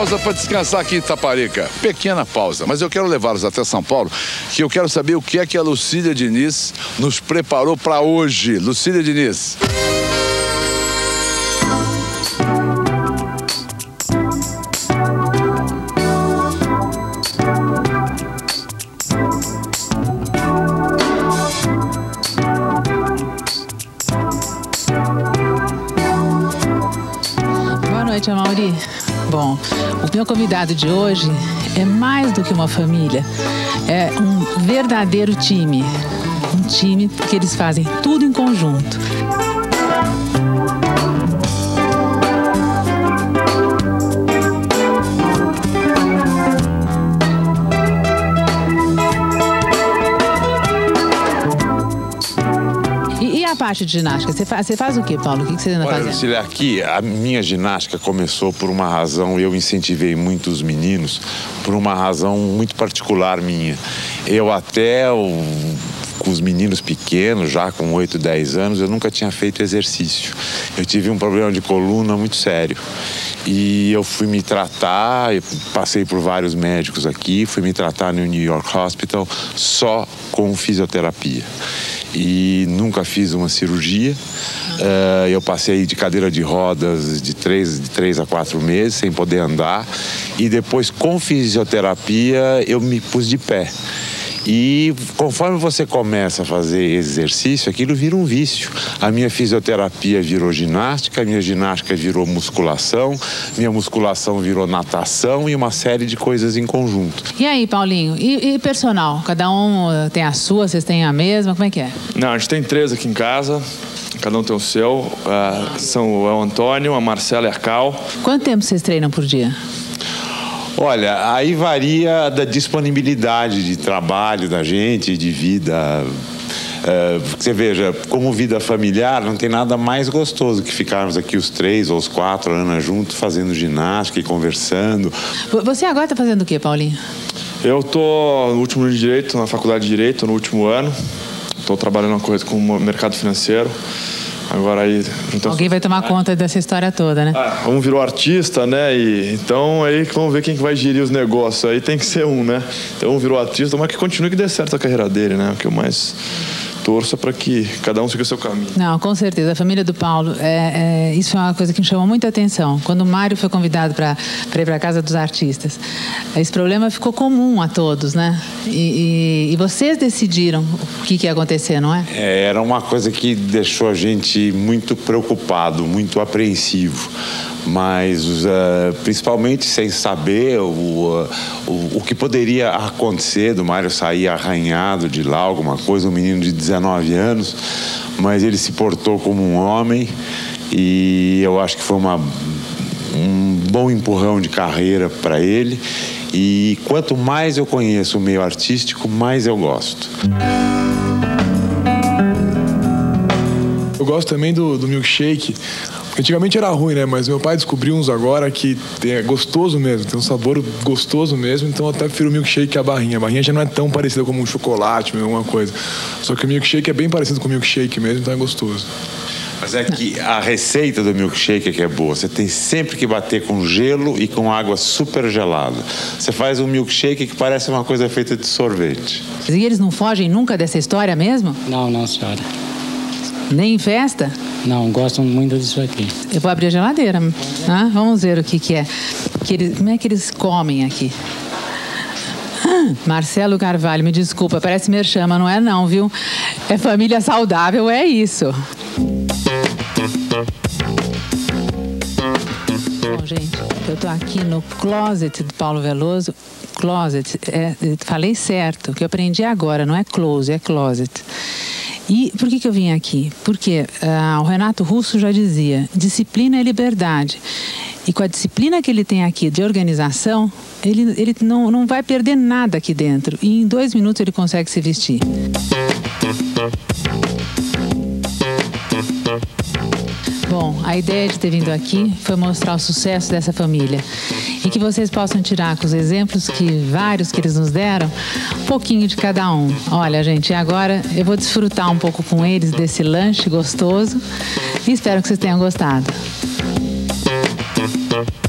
pausa para descansar aqui em Itaparica. Pequena pausa, mas eu quero levá-los até São Paulo, que eu quero saber o que é que a Lucília Diniz nos preparou para hoje. Lucília Diniz. Boa noite, Amaury. Bom, o meu convidado de hoje é mais do que uma família, é um verdadeiro time. Um time que eles fazem tudo em conjunto. A parte de ginástica, você faz o quê, Paulo? O que você anda fazendo? Lucília, aqui a minha ginástica começou por uma razão, eu incentivei muito os meninos, por uma razão muito particular minha. Eu até, com os meninos pequenos, já com 8, 10 anos, eu nunca tinha feito exercício. Eu tive um problema de coluna muito sério. E eu fui me tratar, eu passei por vários médicos aqui, fui me tratar no New York Hospital só com fisioterapia. E nunca fiz uma cirurgia. Eu passei de cadeira de rodas de 3 a 4 meses, sem poder andar. E depois, com fisioterapia, eu me pus de pé. E conforme você começa a fazer exercício, aquilo vira um vício. A minha fisioterapia virou ginástica, a minha ginástica virou musculação, minha musculação virou natação e uma série de coisas em conjunto. E aí, Paulinho, e personal? Cada um tem a sua, vocês têm a mesma? Como é que é? Não, a gente tem 3 aqui em casa, cada um tem o seu. São o Antônio, a Marcela e a Cal. Quanto tempo vocês treinam por dia? Olha, aí varia da disponibilidade de trabalho da gente, de vida. Você veja, como vida familiar, não tem nada mais gostoso que ficarmos aqui os 3 ou os 4 anos juntos fazendo ginástica e conversando. Você agora está fazendo o quê, Paulinho? Eu tô no último ano de Direito, na Faculdade de Direito, no último ano. Estou trabalhando uma coisa com o mercado financeiro. Agora aí... Alguém vai tomar conta dessa história toda, né? Um virou artista, né? E então aí vamos ver quem que vai gerir os negócios. Aí tem que ser um, né? Então um virou artista, mas que continue, que dê certo a carreira dele, né? O que eu mais torço para que cada um siga o seu caminho. Não, com certeza. A família do Paulo, isso é uma coisa que me chamou muita atenção. Quando o Mário foi convidado para ir para a Casa dos Artistas, esse problema ficou comum a todos, né? E vocês decidiram o que ia acontecer, não é? Era uma coisa que deixou a gente muito preocupado, muito apreensivo. Mas principalmente sem saber o que poderia acontecer, do Mário sair arranhado de lá, alguma coisa, um menino de 19 anos, mas ele se portou como um homem e eu acho que foi um bom empurrão de carreira para ele. E quanto mais eu conheço o meio artístico, mais eu gosto. Eu gosto também do milkshake. Antigamente era ruim, né? Mas meu pai descobriu uns agora que é gostoso mesmo, tem um sabor gostoso mesmo, então eu até prefiro o milkshake que a barrinha. A barrinha já não é tão parecida como um chocolate, alguma coisa. Só que o milkshake é bem parecido com o milkshake mesmo, então é gostoso. Mas é que a receita do milkshake é que é boa. Você tem sempre que bater com gelo e com água super gelada. Você faz um milkshake que parece uma coisa feita de sorvete. E eles não fogem nunca dessa história mesmo? Não, senhora. Nem em festa? Não, gostam muito disso aqui. Eu vou abrir a geladeira. Vamos ver o que é. Como é que eles comem aqui? Marcelo Carvalho, me desculpa, parece merchan, mas não é não, viu? É família saudável, é isso. Bom, gente, eu tô aqui no closet do Paulo Veloso. Closet, falei certo, o que eu aprendi agora, não é close, é closet. E por que eu vim aqui? Porque o Renato Russo já dizia, disciplina é liberdade. E com a disciplina que ele tem aqui de organização, ele não vai perder nada aqui dentro. E em 2 minutos ele consegue se vestir. Bom, a ideia de ter vindo aqui foi mostrar o sucesso dessa família. E que vocês possam tirar com os exemplos vários que eles nos deram, um pouquinho de cada um. Olha, gente, agora eu vou desfrutar um pouco com eles desse lanche gostoso e espero que vocês tenham gostado.